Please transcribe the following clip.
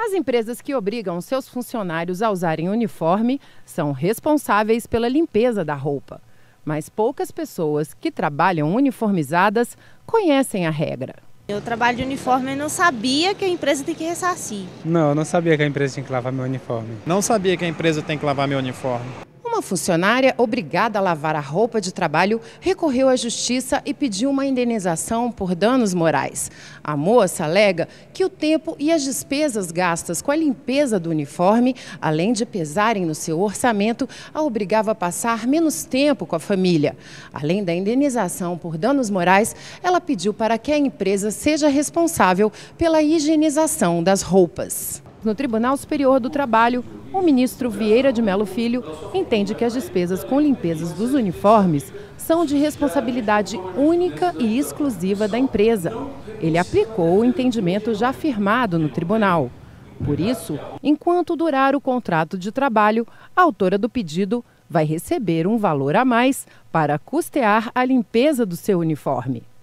As empresas que obrigam seus funcionários a usarem uniforme são responsáveis pela limpeza da roupa. Mas poucas pessoas que trabalham uniformizadas conhecem a regra. Eu trabalho de uniforme e não sabia que a empresa tem que ressarcir. Não, eu não sabia que a empresa tinha que lavar meu uniforme. Não sabia que a empresa tem que lavar meu uniforme. Uma funcionária obrigada a lavar a roupa de trabalho recorreu à justiça e pediu uma indenização por danos morais. A moça alega que o tempo e as despesas gastas com a limpeza do uniforme, além de pesarem no seu orçamento, a obrigava a passar menos tempo com a família. Além da indenização por danos morais, ela pediu para que a empresa seja responsável pela higienização das roupas. No Tribunal Superior do Trabalho, o ministro Vieira de Mello Filho entende que as despesas com limpezas dos uniformes são de responsabilidade única e exclusiva da empresa. Ele aplicou o entendimento já firmado no tribunal. Por isso, enquanto durar o contrato de trabalho, a autora do pedido vai receber um valor a mais para custear a limpeza do seu uniforme.